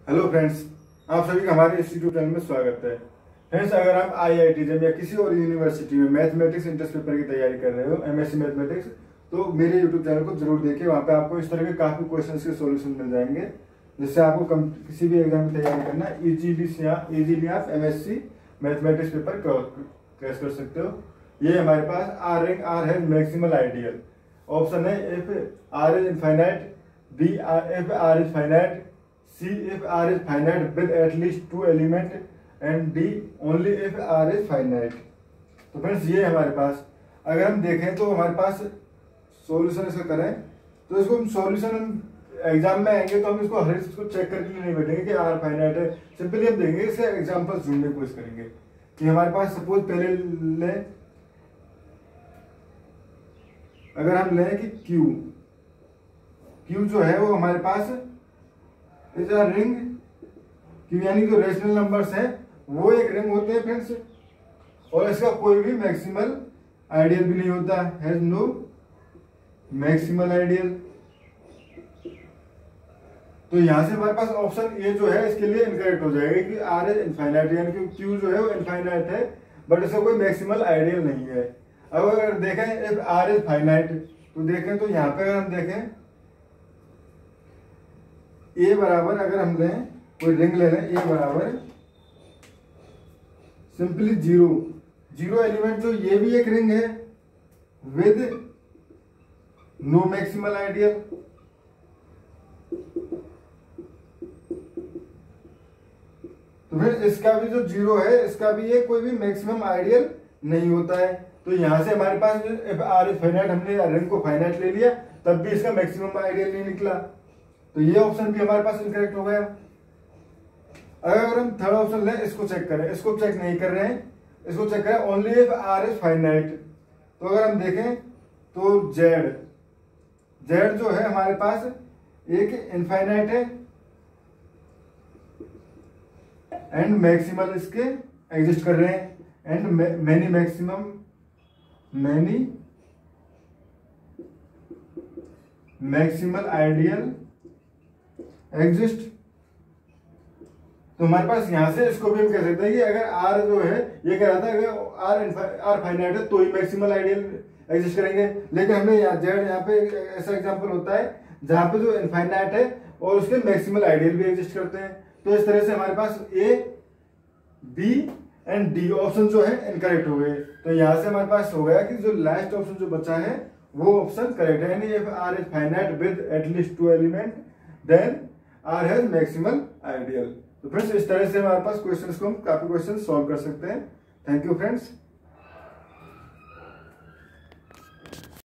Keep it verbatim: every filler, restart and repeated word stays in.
Hello friends, आप सभी का हमारे इस यूट्यूब चैनल में स्वागत है। फ्रेंड्स, अगर आप आई आई टी जब या किसी और यूनिवर्सिटी में मैथमेटिक्स इंट्रेंस पेपर की तैयारी कर रहे हो, एमएससी मैथमेटिक्स, तो मेरे यूट्यूब चैनल को जरूर देखिए। वहाँ पे आपको इस तरह के काफी क्वेश्चंस के सॉल्यूशन मिल जाएंगे, जिससे आपको कम, किसी भी एग्जाम की तैयारी करना इजीली इजीली आप एमएससी मैथमेटिक्स पेपर क्रैश कर सकते हो। ये हमारे पास R rank R has maximal ideal option है। If R is infinite, B if R is finite, C if R is finite with at least two element, and D only if R is finite। तो friends, ये हमारे पास अगर हम देखें तो हमारे पास solution इसका करें तो इसको हम सॉल्यूशन एग्जाम में आएंगे तो हम इसको हर चीज को चेक करके नहीं बैठेंगे कि R फाइनाइट है। सिंपली हम देंगे इसे एग्जाम्पल ढूंढने की कोशिश करेंगे कि हमारे पास सपोज पहले लें, अगर हम लें कि Q Q जो है वो हमारे पास इज अ रिंग, क्यों यानी जो रेशनल नंबर्स है वो एक रिंग होते हैं फ्रेंड्स, और इसका कोई भी मैक्सिमल आइडियल भी नहीं होता, हैज नो मैक्सिमल आइडियल। तो यहां से हमारे पास ऑप्शन ए जो है इसके लिए इनकरेक्ट हो जाएगा कि आर इज इनफाइनाइट, यानी कि क्यू जो है वो इनफाइनाइट है बट इसका कोई मैक्सिमल आइडियल नहीं है। अब अगर देखें इफ आर इज फाइनाइट, तो देखें तो यहाँ पे अगर हम देखें ए बराबर, अगर हम लें कोई रिंग ले लें, ए बराबर सिंपली जीरो जीरो एलिमेंट, तो ये भी एक रिंग है विद नो मैक्सिमल आइडियल। तो फिर इसका भी जो जीरो है इसका भी ये कोई भी मैक्सिमम आइडियल नहीं होता है। तो यहां से हमारे पास आर इज फाइनाइट, हमने रिंग को फाइनाइट ले लिया, तब भी इसका मैक्सिमम आइडियल नहीं निकला, तो ये ऑप्शन भी हमारे पास इनकरेक्ट हो गया। अगर हम थर्ड ऑप्शन लें, इसको चेक करें, इसको चेक नहीं कर रहे हैं, इसको चेक करें only if R is finite. तो अगर हम देखें तो जेड जेड जो है हमारे पास एक इनफाइनाइट है एंड मैक्सिमल इसके एग्जिस्ट कर रहे हैं, and many maximum many maximal ideal exist. तो हमारे पास यहां से इसको भी हम कह सकते हैं कि अगर आर जो है, ये कह रहा था अगर आर आर फाइनाइट है तो ही मैक्सिमल आइडियल एग्जिस्ट करेंगे, लेकिन हमने यहाँ जेड यहाँ पे ऐसा एग्जांपल होता है जहां पे जो इनफाइनाइट है और उसके मैक्सिमल आइडियल भी एग्जिस्ट करते हैं। तो इस तरह से हमारे पास A B and D option जो है इनकरेक्ट हो गए। तो यहां से हमारे पास हो गया कि जो लास्ट ऑप्शन जो बचा है वो ऑप्शन करेक्ट है, यानी if R is finite with at least two element then R has maximal ideal. तो फ्रेंड्स, इस तरह से हमारे पास क्वेश्चंस को हम काफी क्वेश्चन सॉल्व कर सकते हैं। Thank you friends.